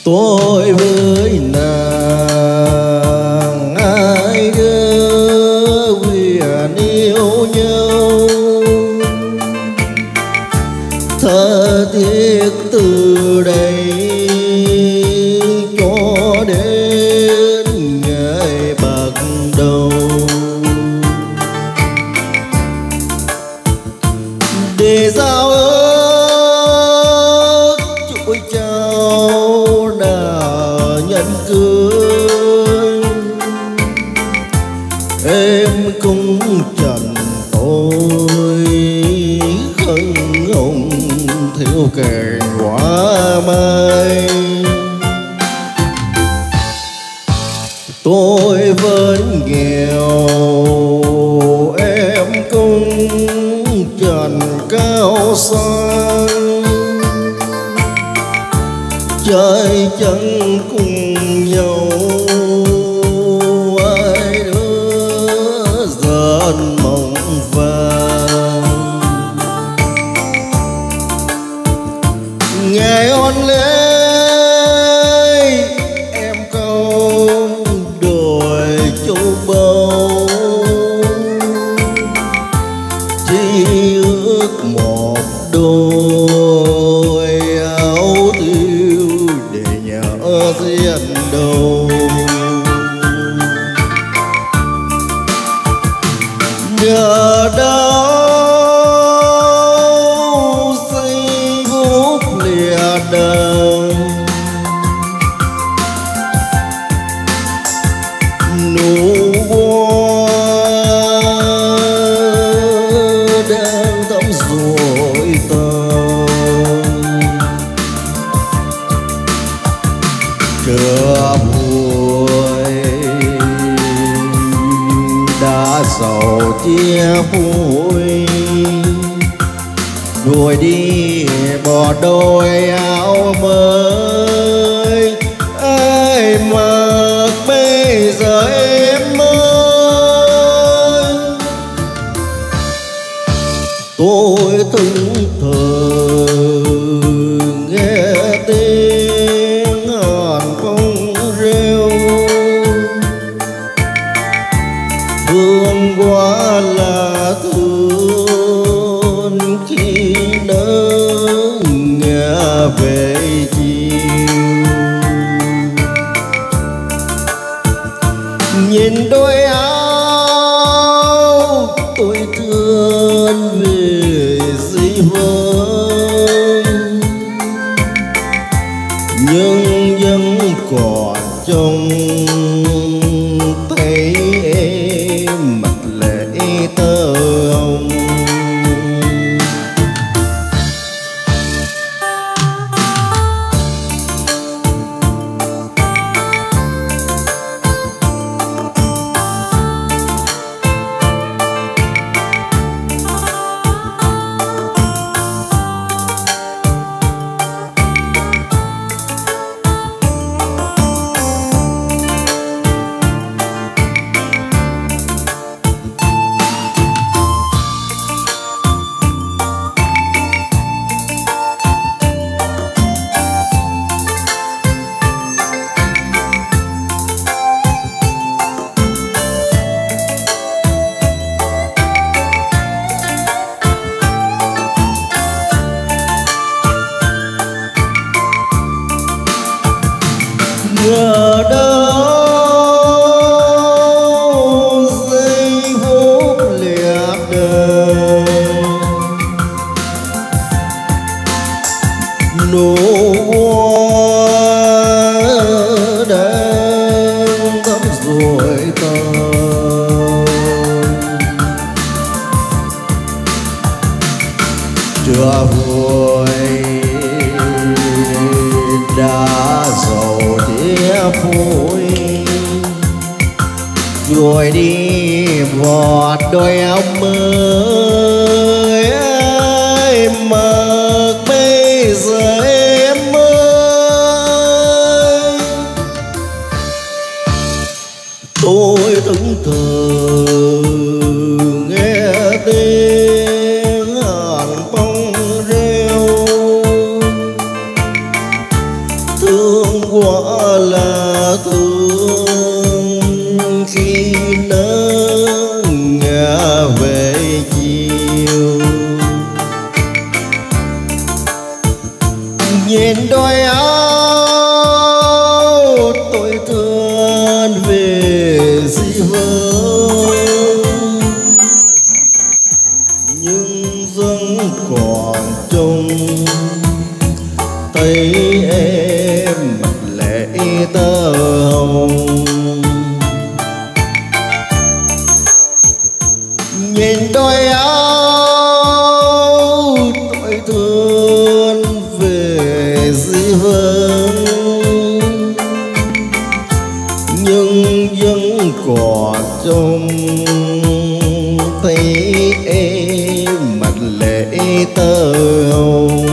tôi với nàng ai đưa quyền yêu nhau, thơ thiết từ đây cho đến ngày bạc đầu. Để giao ước chuỗi trao đã nhân cưới, em cũng trần tôi khấn hồng thiếu kèn hoa mai. Tôi vẫn nghèo em cũng trần cao sang, chơi chân cùng nhau ai đứa dần mộng vàng. Ngày hôn lễ em câu đồi châu bầu, chỉ ước một đôi áo tiêu để nhớ duyên đầu. Nhờ đâu giây phút lìa đời, nụ hoa đang thắm rồi tàn. Cửa buổi đã giàu chia vui, rồi đi bỏ đôi áo mới. Ai mặc bây giờ em ơi, tôi thẫn thờ nghe tiếng hàn phong reo. Thương quá là thương khi nắng ngả về chiều, nhìn đôi áo tôi thương về dĩ vãng, nhưng vẫn còn trong thấy em mặt lệ tơ hồng. Nhờ đâu giây phút lìa đời, nụ hoa đang thắm rồi tàn. Trưa vui đã giàu tía phôi, rồi đi vọt đôi áo mới. Ai mặc bây giờ em ơi, tôi thẫn thờ nghe tiếng hàn phong reo. thương quá là thương khi nắng ngả về chiều. Nhìn đôi áo tôi thương về gì vơi, nhưng vẫn còn trong tay em mặt lệ tơ hồng. Nhìn đôi áo tôi thương về dĩ vãng, nhưng vẫn còn trong tay em mặt lệ tơ hồng.